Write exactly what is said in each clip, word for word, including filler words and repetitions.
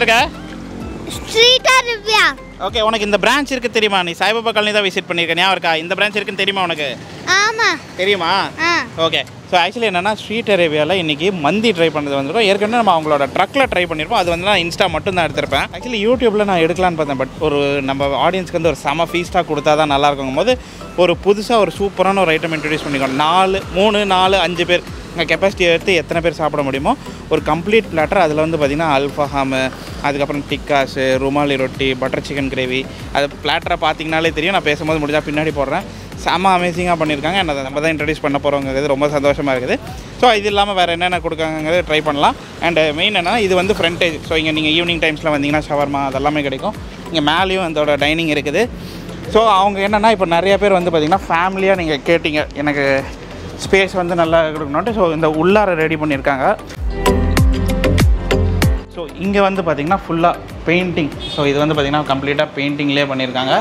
வந்திருக்க? Street Arabia. Okay, உனக்கு இந்த பிரான்ச் இருக்கு தெரியுமா? நீ சாய்பாபா காலனி தான் விசிட் பண்ணிருக்க. ஞாபகம் இருக்கா? இந்த பிரான்ச் இருக்குன்னு தெரியுமா உனக்கு? ஆமா. தெரியுமா? ஆ. ஓகே. ஸோ ஆக்சுவலி என்னன்னா ஸ்ட்ரீட் அரேபியாவில் இன்றைக்கி மந்தி ட்ரை பண்ணுறது வந்துருக்கோம். ஏற்கனவே நம்ம அவங்களோட ட்ரக்கில் ட்ரை பண்ணியிருப்போம். அது வந்து நான் இன்ஸ்டா மட்டும் தான் எடுத்திருப்பேன். ஆக்சுவலி யூடியூப்பில் நான் எடுக்கலான்னு பார்த்தேன். பட் ஒரு நம்ம ஆடியன்ஸ்க்கு வந்து ஒரு செம ஃபீஸ்ட்டாக கொடுத்தா தான் நல்லா இருக்குங்கும் போது ஒரு புதுசாக ஒரு சூப்பரான ஒரு ஐட்டம் இன்ட்ரடியூஸ் பண்ணிக்கோம். நாலு மூணு நாலு அஞ்சு பேர் உங்கள் கெப்பாசிட்டி எடுத்து எத்தனை பேர் சாப்பிட முடியுமோ ஒரு கம்ப்ளீட் பிளாட்டர். அதில் வந்து பார்த்திங்கன்னா அல்ஃபஹாமு, அதுக்கப்புறம் டிக்காஸு, ருமாலி ரொட்டி, பட்டர் சிக்கன் கிரேவி. அது பிளாட்டரை பார்த்தீங்கனாலே தெரியும். நான் பேசும்போது முடிஞ்சால் பின்னாடி போடுறேன். செம்ம அமேசிங்காக பண்ணியிருக்காங்க. என்ன நம்ம தான் இன்ட்ரடியூஸ் பண்ண போகிறோங்கிறது ரொம்ப சந்தோஷமாக இருக்குது. ஸோ இது இல்லாமல் வேறு என்னென்ன கொடுக்காங்கிறது ட்ரை பண்ணலாம். அண்ட் மெயின் என்ன, இது வந்து ஃப்ரண்டேஜ். ஸோ இங்கே நீங்கள் ஈவினிங் டைம்ஸில் வந்தீங்கன்னா ஷவர்மா அதெல்லாமே கிடைக்கும். இங்கே மேலேயும் அதோட டைனிங் இருக்குது. ஸோ அவங்க என்னென்னா இப்போ நிறைய பேர் வந்து பார்த்திங்கன்னா ஃபேமிலியாக நீங்கள் கேட்டிங்க எனக்கு ஸ்பேஸ் வந்து நல்லா கொடுக்கணுன்ட்டு. ஸோ இந்த உள்ளார ரெடி பண்ணியிருக்காங்க. ஸோ இங்கே வந்து பார்த்திங்கன்னா ஃபுல்லாக பெயிண்டிங். ஸோ இது வந்து பார்த்திங்கன்னா கம்ப்ளீட்டாக பெயிண்டிங்லேயே பண்ணியிருக்காங்க.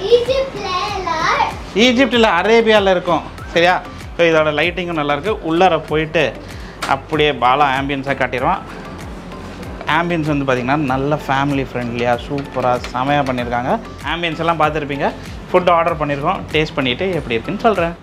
ஈஜிப்டில் அரேபியாவில் இருக்கும் சரியா. ஸோ இதோட லைட்டிங்கும் நல்லாயிருக்கு. உள்ளார போயிட்டு அப்படியே பாலா ஆம்பியன்ஸாக காட்டிடுவான். ஆம்பியன்ஸ் வந்து பார்த்திங்கன்னா நல்ல ஃபேமிலி ஃப்ரெண்ட்லியாக சூப்பராக செமையாக பண்ணியிருக்காங்க. ஆம்பியன்ஸ் எல்லாம் பார்த்துருப்பீங்க. ஃபுட் ஆர்டர் பண்ணியிருக்கோம். டேஸ்ட் பண்ணிவிட்டு எப்படி இருக்குன்னு சொல்கிறேன்.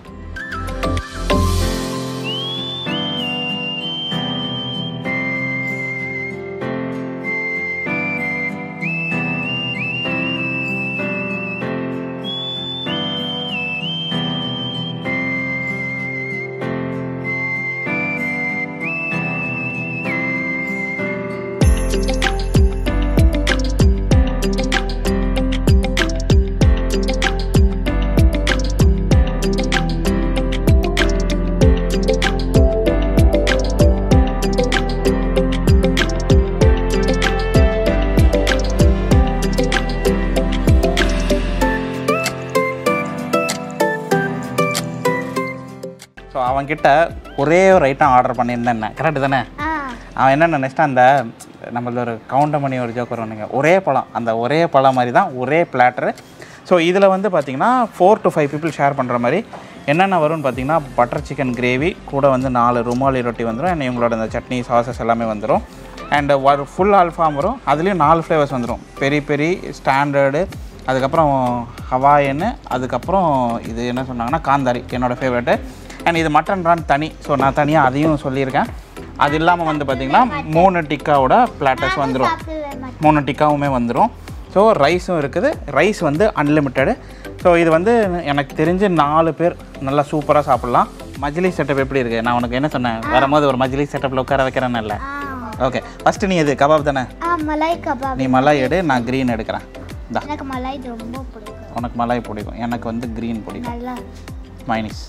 ஸோ அவன்கிட்ட ஒரே ஒரு ஐட்டம் ஆர்டர் பண்ணியிருந்தேன். கரெக்டு தானே? அவன் என்ன நினச்சிட்டான், அந்த நம்மள ஒரு கவுண்டர் பண்ணி ஒரு ஜோக்கர் ஒன்றுங்க, ஒரே பழம், அந்த ஒரே பழம் மாதிரி தான் ஒரே பிளாட்டரு. ஸோ இதில் வந்து பார்த்திங்கன்னா four to five people share பண்ணுற மாதிரி என்னென்ன வரும்னு பார்த்திங்கன்னா பட்டர் சிக்கன் கிரேவி கூட வந்து நாலு ருமாலி ரொட்டி வந்துடும். அண்ட் இவங்களோட இந்த சட்னி சாசஸ் எல்லாமே வந்துடும். அண்டு ஒரு ஃபுல் அல்ஃபாம் வரும். அதுலேயும் நாலு ஃப்ளேவர்ஸ் வந்துடும். பெரி பெரி, ஸ்டாண்டர்டு, அதுக்கப்புறம் ஹவாயன்னு, அதுக்கப்புறம் இது என்ன சொன்னாங்கன்னா காந்தாரி என்னோடய ஃபேவரெட்டு. அண்ட் இது மட்டன் பிராண்ட் தனி. ஸோ நான் தனியாக அதையும் சொல்லியிருக்கேன். அது இல்லாமல் வந்து பார்த்திங்கன்னா மூணு டிக்காவோட பிளாட்டர்ஸ் வந்துடும். மூணு டிக்காவுமே வந்துடும். ஸோ ரைஸும் இருக்குது. ரைஸ் வந்து அன்லிமிட்டடு. ஸோ இது வந்து எனக்கு தெரிஞ்சு நாலு பேர் நல்லா சூப்பராக சாப்பிட்லாம். மஜ்லிஸ் செட்டப் எப்படி இருக்குது? நான் உனக்கு என்ன சொன்னேன், வரும்போது ஒரு மஜ்லிஸ் செட்டப்பில் உட்கார வைக்கிறேன்னு இல்லை? ஓகே, ஃபஸ்ட்டு நீ எது கபாப் தானே? Malay kebab. நீ மலாய் எடு, நான் க்ரீன் எடுக்கிறேன். எனக்கு மலாய் ரொம்ப பிடிக்கும். உனக்கு மலாய் பிடிக்கும், எனக்கு வந்து க்ரீன் பிடிக்கும். மைனஸ்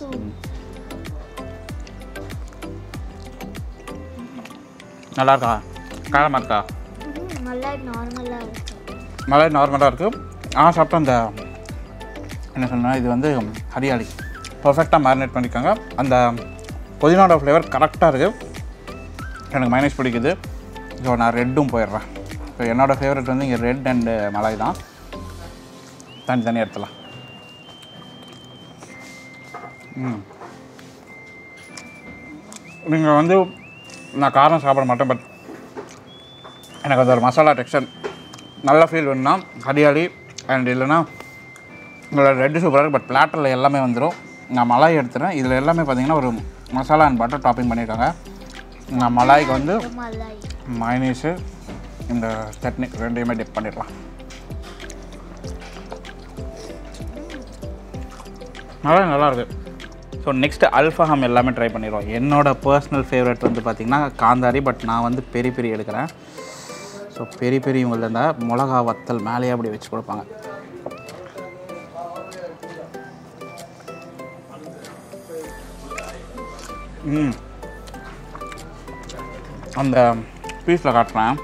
நல்லா இருக்கா? காரமாக இருக்கா? மலாய் நார்மலாக இருக்குது. மலாய் நார்மலாக இருக்குது. ஆனால் சாப்பிட்டா அந்த என்ன சொன்னால் இது வந்து ஹரியாலி பர்ஃபெக்டாக மேரினேட் பண்ணியிருக்காங்க. அந்த புதினாவோட ஃப்ளேவர் கரெக்டாக இருக்குது. எனக்கு மைனஸ் பிடிக்குது. ஸோ நான் ரெட்டும் போயிடுறேன். ஸோ என்னோடய ஃபேவரெட் வந்து இங்கே ரெட் அண்டு மலாய் தான். தனி தனியாக எடுத்துலாம். ம் நீங்கள் வந்து நான் காரம் சாப்பிட மாட்டேன். பட் எனக்கு அந்த ஒரு மசாலா டெக்ஸ்டர் நல்ல ஃபீல் வேணும்னா ஹரியாலி அண்ட் இல்லைன்னா உங்களோட ரெட்டு சூப்பராக இருக்குது. பட் பிளாட்டரில் எல்லாமே வந்துடும். நான் மலாய் எடுத்துகிறேன். இதில் எல்லாமே பார்த்திங்கன்னா ஒரு மசாலா அண்ட் பட்டர் டாப்பிங் பண்ணியிருக்காங்க. நான் மலாய்க்கு வந்து மைனீஸு இந்த சட்னி ரெண்டையுமே டிப் பண்ணிடலாம். மலாய் நல்லாயிருக்கு. ஸோ நெக்ஸ்ட்டு அல்ஃபஹாம் எல்லாமே ட்ரை பண்ணிடுவோம். என்னோடய பர்சனல் ஃபேவரட் வந்து பார்த்திங்கன்னா காந்தாரி. பட் நான் வந்து பெரி பெரி எடுக்கிறேன். ஸோ பெரி பெரி இவங்கள்ட்ட இருந்தால் மிளகா வத்தல் மேலேயே அப்படி வச்சு கொடுப்பாங்க. ம் அந்த பீஸில் காட்டுறேன்.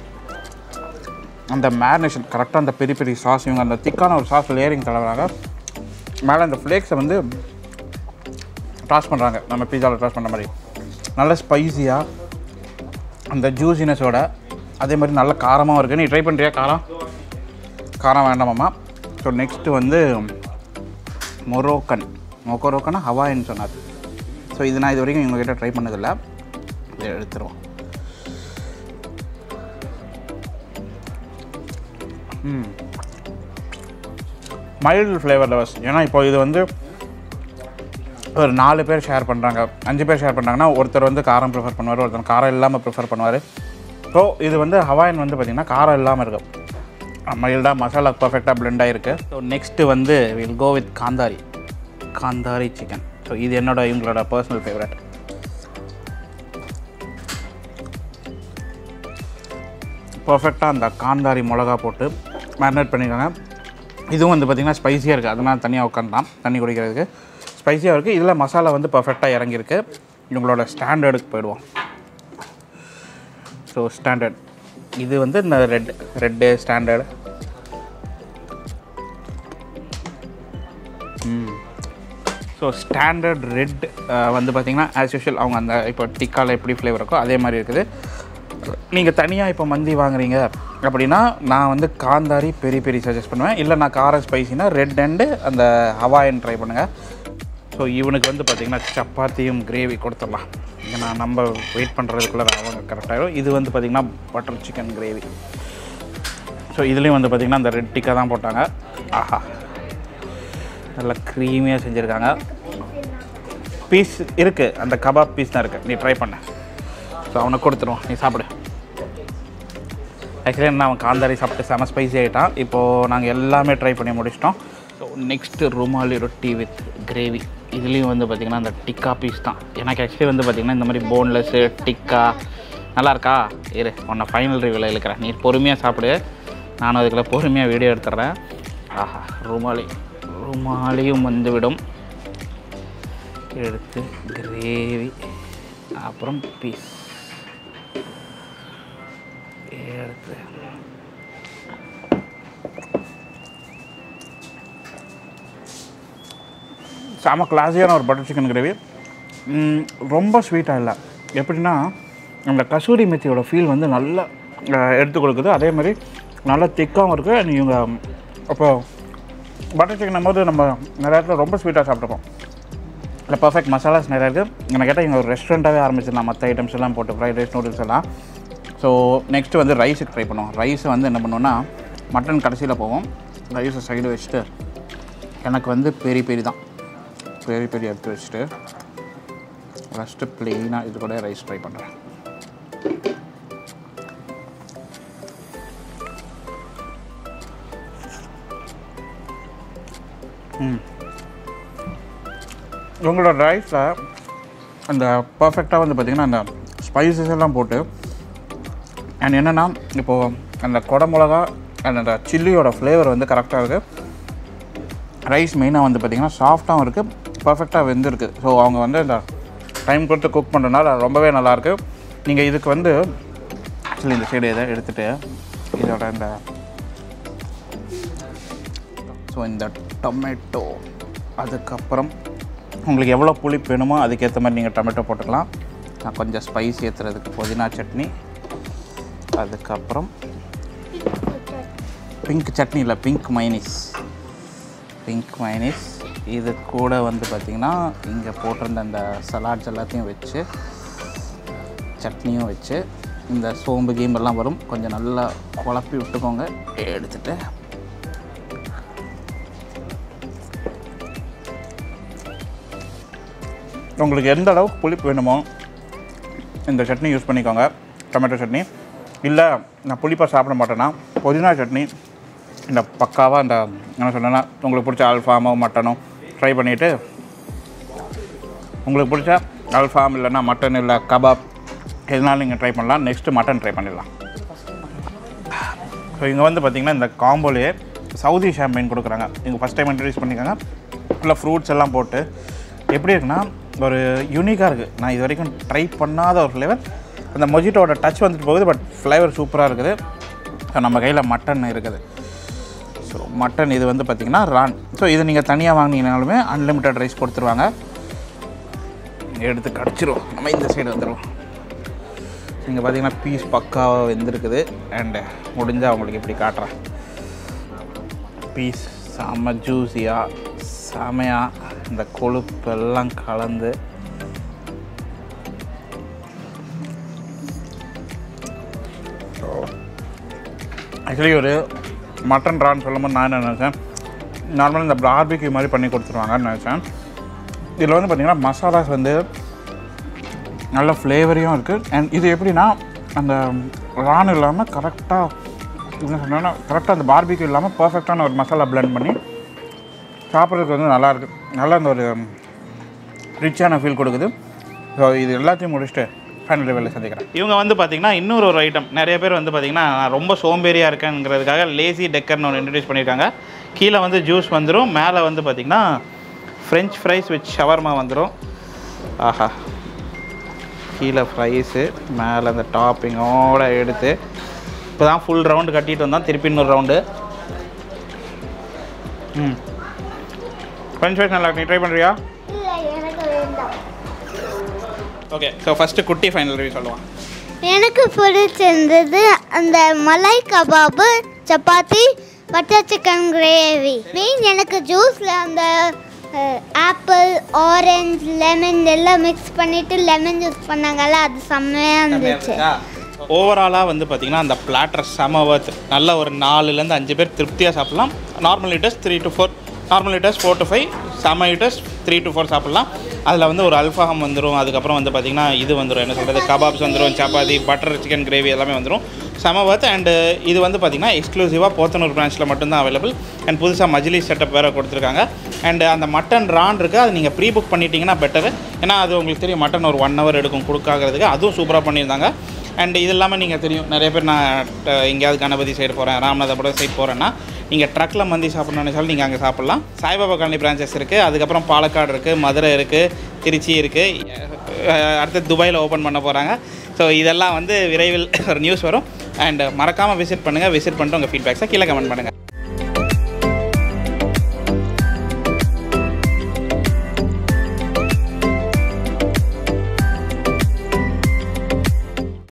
அந்த மேரினேஷன் கரெக்டாக அந்த பெரிய பெரிய சாஸ், இவங்க அந்த திக்கான ஒரு சாஸ் லேயரிங் தடவுறாங்க. மேலே அந்த ஃப்ளேக்ஸை வந்து டாஸ் பண்ணுறாங்க, நம்ம பீஸாவில் டாஸ் பண்ணுற மாதிரி. நல்ல ஸ்பைஸியாக அந்த ஜூஸினஸோட அதே மாதிரி நல்ல காரமாகவும் இருக்குது. நீ ட்ரை பண்ணுறியா? காரம் காரம் வேண்டாமாம்மா. ஸோ நெக்ஸ்ட்டு வந்து மொரோக்கன் மொக்கரோக்கனா ஹவாயின்னு சொன்னார். ஸோ இது நான் இது வரைக்கும் இவங்ககிட்ட ட்ரை பண்ணதில்லை. இதை எடுத்துருவோம். ம் மைல்டு ஃப்ளேவர் லவர்ஸ். ஏன்னா இப்போ இது வந்து ஒரு நாலு பேர் ஷேர் பண்ணுறாங்க, அஞ்சு பேர் ஷேர் பண்ணுறாங்கன்னா ஒருத்தர் வந்து காரம் ப்ரிஃபர் பண்ணுவார், ஒருத்தர் காரம் இல்லாமல் ப்ரிஃபர் பண்ணுவார். ஸோ இது வந்து ஹவாயன் வந்து பார்த்திங்கன்னா காரம் இல்லாமல் இருக்கும், மைல்டாக மசாலா பர்ஃபெக்டாக பிளெண்ட் ஆகிருக்கு. ஸோ நெக்ஸ்ட்டு வந்து will go with Kanthari Kanthari chicken. So இது என்னோட இவங்களோட பர்சனல் ஃபேவரட். பர்ஃபெக்டாக அந்த காந்தாரி மிளகா போட்டு மேரினேட் பண்ணியிருக்காங்க. இதுவும் வந்து பார்த்திங்கன்னா ஸ்பைஸியாக இருக்குது, அதனால் தனியாக உட்காந்துலாம் தண்ணி குடிக்கிறதுக்கு ஸ்பைஸியாக இருக்குது. இதில் மசாலா வந்து பர்ஃபெக்டாக இறங்கியிருக்கு. இவங்களோட ஸ்டாண்டர்டுக்கு போயிடுவோம். ஸோ ஸ்டாண்டர்ட் இது வந்து இந்த red red standard. Hmm so standard red வந்து பார்த்திங்கன்னா ஆஸ் யூஷுவல் அவங்க அந்த இப்போ டிக்காவில் எப்படி ஃப்ளேவர் இருக்கோ அதே மாதிரி இருக்குது. நீங்கள் தனியாக இப்போ மந்தி வாங்குறீங்க அப்படின்னா நான் வந்து காந்தாரி பெரிய பெரிய சஜஸ்ட் பண்ணுவேன். இல்லை நான் காரம் ஸ்பைசினா ரெட் அண்டு அந்த ஹவாயன் ட்ரை பண்ணுங்கள். ஸோ இவனுக்கு வந்து பார்த்திங்கன்னா சப்பாத்தியும் கிரேவி கொடுத்துடலாம். ஏன்னா நம்ம வெயிட் பண்ணுறதுக்குள்ளே அவங்க கரெக்டாகிடும். இது வந்து பார்த்திங்கன்னா பட்டர் சிக்கன் கிரேவி. ஸோ இதுலேயும் வந்து பார்த்திங்கன்னா அந்த ரெட் டிக்கா தான் போட்டாங்க. ஆஹா நல்லா க்ரீமியாக செஞ்சுருக்காங்க. பீஸ் இருக்குது, அந்த கபாப் பீஸ் தான் இருக்குது, நீ ட்ரை பண்ண. ஸோ அவனை கொடுத்துருவோம், நீ சாப்பிடு. ஆக்சுவலி என்ன அவன் காந்தாரி சாப்பிட்டு செம ஸ்பைசி ஆகிட்டான். இப்போது நாங்கள் எல்லாமே ட்ரை பண்ணி முடிச்சிட்டோம். ஸோ நெக்ஸ்ட்டு ருமாலி ரொட்டி வித் கிரேவி. இதுலேயும் வந்து பார்த்திங்கன்னா அந்த டிக்கா பீஸ் தான். எனக்கு ஆக்சுவலி வந்து பார்த்திங்கன்னா இந்த மாதிரி போன்லெஸ்ஸு டிக்கா நல்லாயிருக்கா இரு உன்னை ஃபைனல் ரிவ்யூவில் இழுக்கிறேன், நீ பொறுமையாக சாப்பிடு, நானும் அதுக்குள்ள பொறுமையாக வீடியோ எடுத்துட்றேன். ஆஹா ருமாலி ருமாலியும் வந்துவிடும். எடுத்து கிரேவி அப்புறம் பீஸ் எடுத்து செம கிளாஸியான ஒரு பட்டர் சிக்கன் கிரேவி. ரொம்ப ஸ்வீட்டாக இல்லை, எப்படின்னா அந்த கசூரி மெத்தியோட ஃபீல் வந்து நல்லா எடுத்து கொடுக்குது. அதே மாதிரி நல்லா திக்காகவும் இருக்குது. அண்ட் இவங்க அப்போ பட்டர் சிக்கன் போது நம்ம நிறைய இடத்துல ரொம்ப ஸ்வீட்டாக சாப்பிட்ருப்போம், இல்லை பர்ஃபெக்ட் மசாலாஸ் நிறையா இருக்குது. என்ன கேட்டால் இங்கே ஒரு ரெஸ்டாரண்ட்டாகவே ஆரம்பிச்சிடலாம் மற்ற ஐட்டம்ஸ் எல்லாம் போட்டு, ஃப்ரைட் ரைஸ் நூடுல்ஸ் எல்லாம். ஸோ நெக்ஸ்ட்டு வந்து ரைஸுக்கு ட்ரை பண்ணுவோம். ரைஸை வந்து என்ன பண்ணுவோன்னா மட்டன் கடைசியில் போவோம், ரைஸை சைடு வச்சுட்டு எனக்கு வந்து பெரிய பெரிய தான் பெரிய பெரிய எடுத்து வச்சுட்டு ஃபஸ்ட்டு ப்ளெயினாக இது கூட ரைஸ் ட்ரை பண்ணுறேன். ம் உங்களோட ரைஸில் அந்த பர்ஃபெக்டாக வந்து பார்த்திங்கன்னா அந்த ஸ்பைசஸ் எல்லாம் போட்டு அண்ட் என்னென்னா இப்போது அந்த கொடை மிளகா அண்ட் அந்த சில்லியோட ஃப்ளேவர் வந்து கரெக்டாக இருக்குது. ரைஸ் மெயினாக வந்து பார்த்திங்கன்னா சாஃப்டாகவும் இருக்குது, பர்ஃபெக்டாக வெந்திருக்கு. ஸோ அவங்க வந்து இந்த டைம் கொடுத்து குக் பண்ணுறதுனால ரொம்பவே நல்லாயிருக்கு. நீங்கள் இதுக்கு வந்து ஆக்சுவலி இந்த சைடு இதை எடுத்துகிட்டு இதோட இந்த ஸோ இந்த டொமேட்டோ, அதுக்கப்புறம் உங்களுக்கு எவ்வளோ புளிப்பு வேணுமோ அதுக்கேற்ற மாதிரி நீங்கள் டொமேட்டோ போட்டுக்கலாம். நான் கொஞ்சம் ஸ்பைஸ் ஏற்றுறதுக்கு புதினா சட்னி, அதுக்கப்புறம் பிங்க் சட்னி இல்லை பிங்க் மைனீஸ் பிங்க் மைனீஸ் இது கூட வந்து பார்த்திங்கன்னா இங்கே போட்டிருந்த அந்த சலாட்ஸ் எல்லாத்தையும் வச்சு சட்னியும் வச்சு இந்த சோம்பு கீம்பெல்லாம் வரும், கொஞ்சம் நல்லா குழப்பி விட்டுக்கோங்க. எடுத்துகிட்டு உங்களுக்கு எந்த அளவுக்கு புளிப்பு வேணுமோ இந்த சட்னி யூஸ் பண்ணிக்கோங்க, டொமேட்டோ சட்னி. இல்லை நான் புளிப்பாக சாப்பிட மாட்டேன்னா புதினா சட்னி இந்த பக்காவாக இந்த என்ன சொன்னேன்னா உங்களுக்கு பிடிச்ச அல்ஃபாமோ மட்டனோ ட்ரை பண்ணிவிட்டு உங்களுக்கு பிடிச்ச அல்ஃபாம் இல்லைன்னா மட்டன் இல்லை கபாப் எதுனாலும் நீங்கள் ட்ரை பண்ணலாம். நெக்ஸ்ட்டு மட்டன் ட்ரை பண்ணிடலாம். ஸோ இங்கே வந்து பார்த்திங்கன்னா இந்த காம்போலேயே சவுதி ஷாம்பைன் கொடுக்குறாங்க. இங்கே ஃபஸ்ட் டைம் இன்ட்ரடியூஸ் பண்ணிக்காங்க. ஃபுல்லாக ஃப்ரூட்ஸ் எல்லாம் போட்டு எப்படி இருக்குன்னா ஒரு யூனிக்காக இருக்குது. நான் இது வரைக்கும் ட்ரை பண்ணாத ஒரு ஃப்ளேவர். அந்த மொஜிட்டோட டச் வந்துட்டு போகுது, பட் ஃப்ளேவர் சூப்பராக இருக்குது. ஸோ நம்ம கையில் மட்டன் இருக்குது. ஸோ மட்டன் இது வந்து பார்த்திங்கன்னா ரான். ஸோ இது நீங்கள் தனியாக வாங்கினீங்கனாலுமே அன்லிமிட்டட் ரைஸ் கொடுத்துருவாங்க. எடுத்து கடிச்சிரும். நம்ம இந்த சைடு வந்துடுவோம். இங்கே பார்த்திங்கன்னா பீஸ் பக்காவாக வெந்திருக்குது. அண்டு முடிஞ்சால் அவங்களுக்கு இப்படி காட்டுறேன். பீஸ் செம்ம ஜூஸியாக செமையாக இந்த கொழுப்பெல்லாம் கலந்து ஆக்சுவலி ஒரு மட்டன் ரான்னு சொல்லும்போது நான் என்ன நினச்சேன், நார்மலாக இந்த பார்பிக்யூ மாதிரி பண்ணி கொடுத்துருவாங்கன்னு நினச்சேன். இதில் வந்து பார்த்திங்கன்னா மசாலாஸ் வந்து நல்ல ஃப்ளேவரையும் இருக்குது. அண்ட் இது எப்படின்னா அந்த ரான் இல்லாமல் கரெக்டாக என்ன சொன்னோன்னா கரெக்டாக அந்த பார்பிக்யூ இல்லாமல் பர்ஃபெக்டான ஒரு மசாலா பிளெண்ட் பண்ணி சாப்பிட்றதுக்கு வந்து நல்லாயிருக்கு. நல்லா அந்த ஒரு ரிச்சான ஃபீல் கொடுக்குது. ஸோ இது எல்லாத்தையும் முடிச்சுட்டு ஃபைனல் லெவலில் சந்திக்கிறேன். இவங்க வந்து பார்த்திங்கன்னா இன்னொரு ஒரு ஐட்டம், நிறைய பேர் வந்து பார்த்திங்கன்னா நான் ரொம்ப சோம்பேறியாக இருக்கேங்கிறதுக்காக லேசி டெக்கர்னு ஒன்று இன்ட்ரடியூஸ் பண்ணியிருக்காங்க. கீழே வந்து ஜூஸ் வந்துடும், மேலே வந்து பார்த்திங்கன்னா ஃப்ரெஞ்ச் ஃப்ரைஸ் வித் ஷவர்மா வந்துடும். ஆஹா, கீழே ஃப்ரைஸு மேலே அந்த டாப்பிங்கோடு எடுத்து இப்போ தான் ஃபுல் ரவுண்டு கட்டிட்டு வந்தான், திருப்பி இன்னொரு ரவுண்டு. ம் ஃப்ரெஞ்ச் ஃப்ரைஸ் நல்லா இருக்கு, நீ ட்ரை பண்ணுறியா? ஓகே, ஸோ ஃபஸ்ட்டு குட்டி ஃபைனல் ரிவ்யூ சொல்லுவான். எனக்கு பிடிச்சிருந்தது அந்த malai kebab, chapati, butter chicken gravy. Main எனக்கு ஜூஸில் அந்த ஆப்பிள், ஆரஞ்சு, லெமன் எல்லாம் மிக்ஸ் பண்ணிவிட்டு லெமன் ஜூஸ் பண்ணாங்கல்ல, அது செம்மையாக இருந்துச்சு. ஓவராலாக வந்து பார்த்திங்கன்னா அந்த பிளாட்டர் செம வர்த். நல்ல ஒரு நாலுலேருந்து அஞ்சு பேர் திருப்தியாக சாப்பிட்லாம். Normal litres three to four normal litres four to five செம லிட்டர்ஸ் த்ரீ டு ஃபோர் சாப்பிட்லாம். அதில் வந்து ஒரு அல்ஃபாகம் வந்துடும், அதுக்கப்புறம் வந்து பார்த்திங்கன்னா இது வந்துடும், என்ன சொல்கிறது, கபாப்ஸ் வந்துடும், சப்பாத்தி, பட்டர் சிக்கன் கிரேவி எல்லாமே வந்துடும். செம வர்த். அண்டு இது வந்து பார்த்திங்கன்னா எக்ஸ்க்ளூசிவாக போத்தனூர் பிரான்ச்சில் மட்டும்தான் அவைலபிள். அண்ட் புதுசாக மஜ்லிஸ் செட்டப் வேறு கொடுத்துருக்காங்க. அண்டு அந்த மட்டன் ரான் இருக்குது, அது நீங்கள் ப்ரீ புக் பண்ணிட்டீங்கன்னா பெட்டரு. ஏன்னா அது உங்களுக்கு தெரியும் மட்டன் ஒரு ஒன் ஹவர் எடுக்கும் கொடுக்காகிறதுக்கு, அதுவும் சூப்பராக பண்ணியிருந்தாங்க. அண்ட் இது இல்லாமல் நீங்கள் தெரியும் நிறைய பேர் நான் எங்கேயாவது கணபதி சைடு போகிறேன், ராமநாதபுரம் சைடு போகிறேன்னா நீங்கள் ட்ரக்கில் மந்தி சாப்பிட்ணுன்னு நினச்சாலும் நீங்கள் அங்கே சாப்பிட்லாம். சாய்பாபா காலனி பிரான்ச்சஸ் இருக்குது, அதுக்கப்புறம் பாலக்காடு இருக்குது, மதுரை இருக்குது, திருச்சி இருக்குது, அடுத்து துபாயில் ஓப்பன் பண்ண போகிறாங்க. ஸோ இதெல்லாம் வந்து விரைவில் ஒரு நியூஸ் வரும். அண்ட் மறக்காமல் விசிட் பண்ணுங்கள். விசிட் பண்ணிட்டு உங்கள் ஃபீட்பேக்ஸை கீழே கமெண்ட் பண்ணுங்கள்.